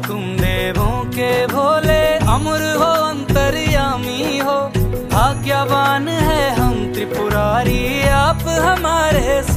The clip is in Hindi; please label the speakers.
Speaker 1: तुम देवों के भोले, अमर हो अंतर्यामी हो, भाग्यवान है हम त्रिपुरारी, आप हमारे